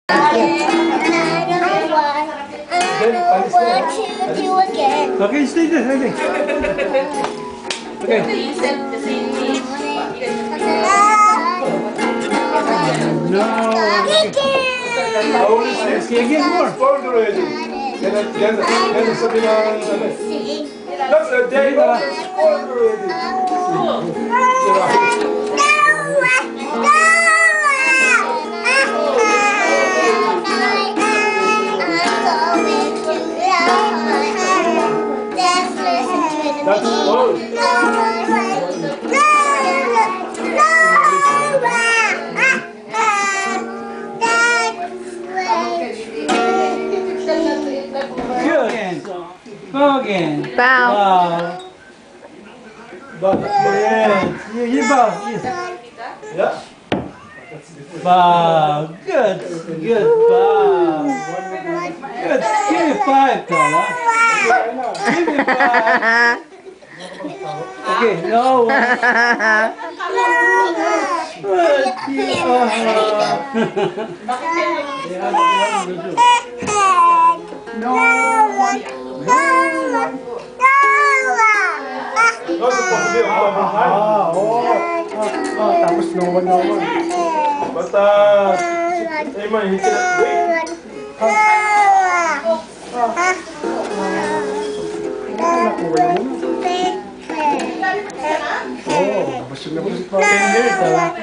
Okay, stay there. Okay. Okay. No. Okay, again more. That's a day that is already. That's all. Good. Go again. Bow. Bow. Yes. You bow. Yes. Yeah. Bow. Good. Good. Bow. Good. Give me 5, Carla. Give me 5. Okay. No. No. Tapos no one. Basta, ay man, hindi ka wait. Oh, 10 years.